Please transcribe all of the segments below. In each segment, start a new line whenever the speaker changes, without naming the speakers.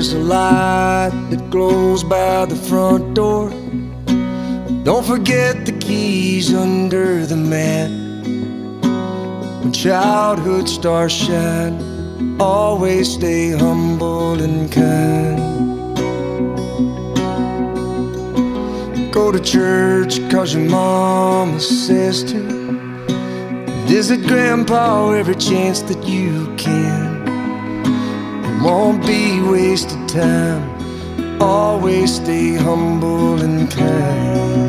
There's a light that glows by the front door. Don't forget the keys under the mat. When childhood stars shine, always stay humble and kind. Go to church 'cause your mama says to. Visit grandpa every chance that you can. It won't be wasted time. Always stay humble and kind.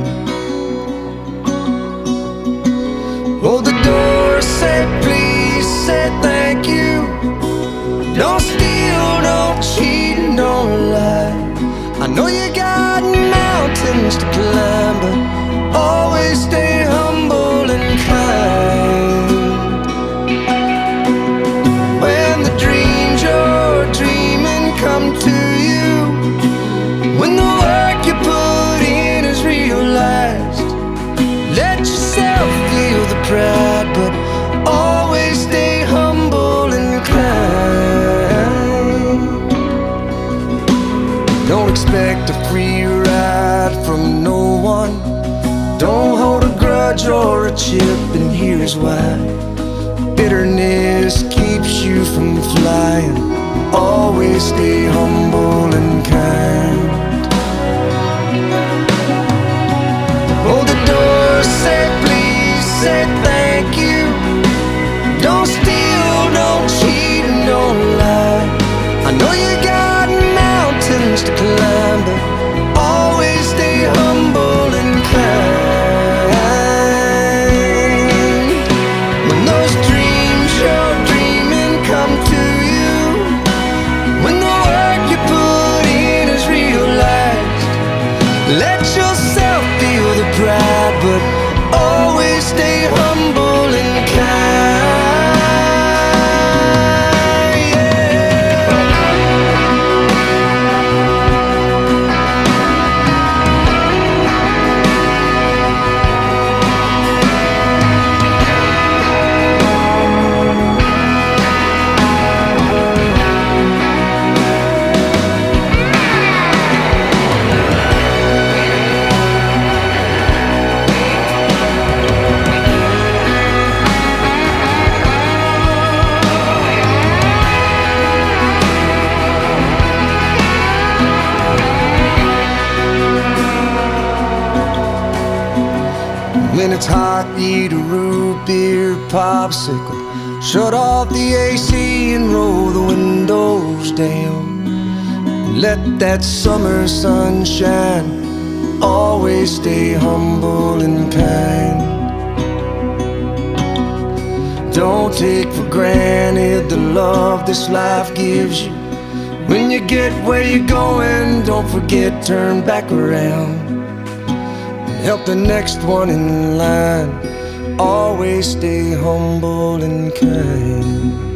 Hold the door, say please, say thank you. Don't steal, don't cheat, don't lie. I know you got mountains to climb, but always stay humble and kind. When the dreams you're dreaming come to you, when the work you put in is realized, let yourself feel the pride, but always stay humble and kind. Don't expect a free ride from no one. Don't hold a grudge or a chip, and here's why. Bitterness keeps you from flying. Always stay humble and kind. Hold the door, say please, say thank you. Don't steal, don't cheat, and don't lie. I know you got mountains to climb, but always stay humble and kind. When those dreams you're dreaming come to you, when the work you put in is realized, let yourself feel the pride, but always stay humble and kind. When it's hot, eat a root beer popsicle. Shut off the AC and roll the windows down. Let that summer sun shine. Always stay humble and kind. Don't take for granted the love this life gives you. When you get where you're going, don't forget, turn back around. Help the next one in line. Always stay humble and kind.